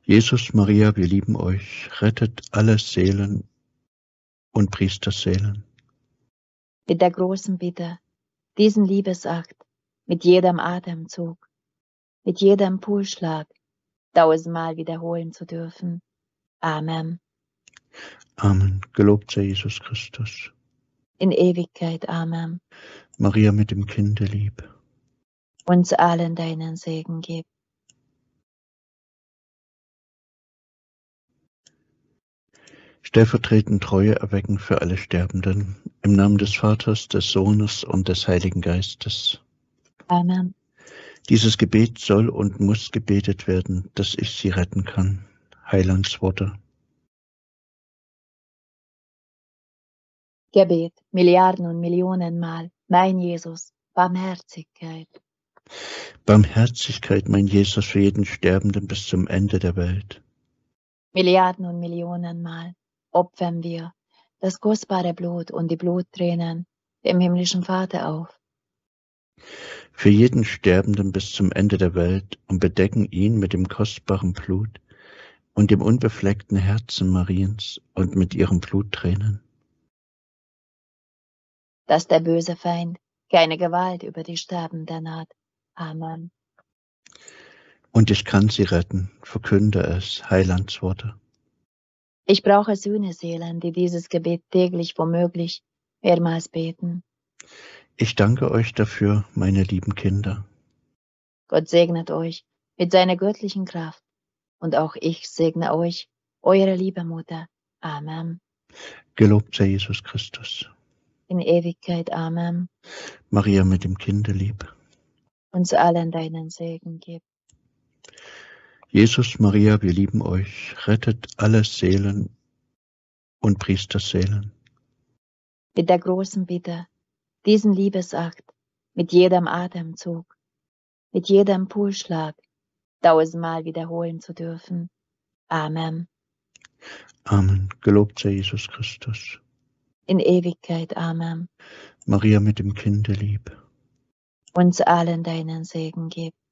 Jesus, Maria, wir lieben euch, rettet alle Seelen und Priesterseelen. Mit der großen Bitte, diesen Liebesakt mit jedem Atemzug, mit jedem Pulsschlag 1000-mal wiederholen zu dürfen. Amen. Amen. Gelobt sei Jesus Christus. In Ewigkeit. Amen. Maria mit dem Kinde lieb. Uns allen deinen Segen gib. Stellvertretend Treue erwecken für alle Sterbenden. Im Namen des Vaters, des Sohnes und des Heiligen Geistes. Amen. Dieses Gebet soll und muss gebetet werden, dass ich sie retten kann. Heilandsworte. Gebet, Milliarden und Millionenmal, mein Jesus, Barmherzigkeit. Barmherzigkeit, mein Jesus, für jeden Sterbenden bis zum Ende der Welt. Milliarden und Millionenmal opfern wir das kostbare Blut und die Bluttränen dem himmlischen Vater auf. Für jeden Sterbenden bis zum Ende der Welt und bedecken ihn mit dem kostbaren Blut und dem unbefleckten Herzen Mariens und mit ihren Bluttränen. Dass der böse Feind keine Gewalt über die Sterbenden hat. Amen. Und ich kann sie retten, verkünde es, Heilandsworte. Ich brauche Sühneseelen, die dieses Gebet täglich womöglich mehrmals beten. Ich danke euch dafür, meine lieben Kinder. Gott segnet euch mit seiner göttlichen Kraft. Und auch ich segne euch, eure liebe Mutter. Amen. Gelobt sei Jesus Christus. In Ewigkeit. Amen. Maria mit dem Kinde lieb. Uns allen deinen Segen gib. Jesus, Maria, wir lieben euch, rettet alle Seelen und Priesterseelen. Mit der großen Bitte, diesen Liebesakt mit jedem Atemzug, mit jedem Pulsschlag 1000-mal wiederholen zu dürfen. Amen. Amen. Gelobt sei Jesus Christus. In Ewigkeit. Amen. Maria mit dem Kinde lieb. Uns allen deinen Segen gib.